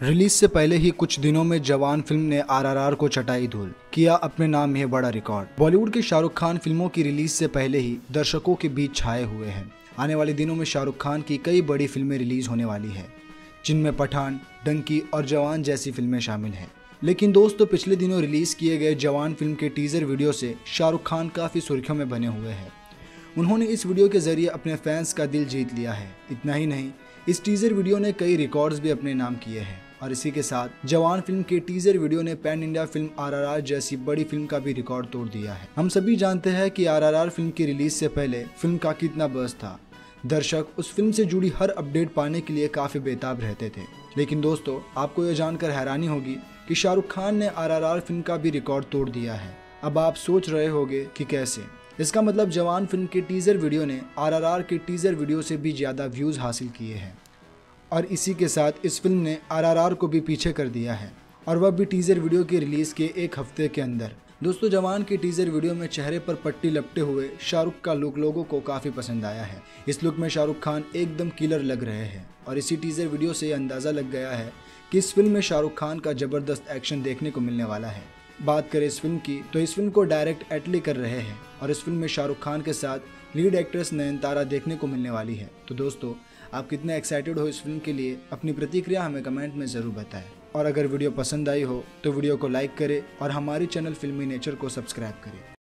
Release से पहले ही कुछ दिनों में जवान फिल्म ने आरआरआर को चटाई धूल किया अपने नाम यह बड़ा रिकॉर्ड। बॉलीवुड के शाहरुख खान फिल्मों की रिलीज से पहले ही दर्शकों के बीच छाए हुए हैं। आने वाले दिनों में शाहरुख खान की कई बड़ी फिल्में रिलीज होने वाली है, जिनमें पठान, डंकी और जवान जैसी फिल्में शामिल हैं। लेकिन दोस्तों, पिछले दिनों रिलीज किए गए जवान फिल्म के टीजर वीडियो से शाहरुख खान काफी सुर्खियों में बने हुए हैं। उन्होंने इस वीडियो के जरिए अपने फैंस का दिल जीत लिया है। इतना ही नहीं, इस टीजर वीडियो ने कई रिकॉर्ड्स भी अपने नाम किए हैं। और इसी के साथ जवान फिल्म के टीजर वीडियो ने पैन इंडिया फिल्म आरआरआर जैसी बड़ी फिल्म का भी रिकॉर्ड तोड़ दिया है। हम सभी जानते हैं कि आरआरआर फिल्म की रिलीज से पहले फिल्म का कितना बज़ था। दर्शक उस फिल्म से जुड़ी हर अपडेट पाने के लिए काफी बेताब रहते थे। लेकिन दोस्तों, आपको यह जानकर हैरानी होगी कि शाहरुख खान ने आरआरआर फिल्म का भी रिकॉर्ड तोड़ दिया है। अब आप सोच रहे होंगे कि कैसे। इसका मतलब जवान फिल्म के टीजर वीडियो ने आरआरआर के टीजर वीडियो से भी ज्यादा व्यूज हासिल किए हैं और इसी के साथ इस फिल्म ने आरआरआर को भी पीछे कर दिया है, और वह भी टीजर वीडियो के रिलीज के एक हफ्ते के अंदर। दोस्तों, जवान के टीजर वीडियो में चेहरे पर पट्टी लपटे हुए शाहरुख का लुक लोगों को काफी पसंद आया है। इस लुक में शाहरुख खान एकदम किलर लग रहे हैं और इसी टीजर वीडियो से अंदाजा लग गया है कि इस फिल्म में शाहरुख खान का जबरदस्त एक्शन देखने को मिलने वाला है। बात करें इस फिल्म की, तो इस फिल्म को डायरेक्ट एटली कर रहे हैं और इस फिल्म में शाहरुख खान के साथ लीड एक्ट्रेस नयनतारा देखने को मिलने वाली है। तो दोस्तों, आप कितने एक्साइटेड हो इस फिल्म के लिए, अपनी प्रतिक्रिया हमें कमेंट में ज़रूर बताएं। और अगर वीडियो पसंद आई हो तो वीडियो को लाइक करें और हमारी चैनल फिल्मी नेचर को सब्सक्राइब करें।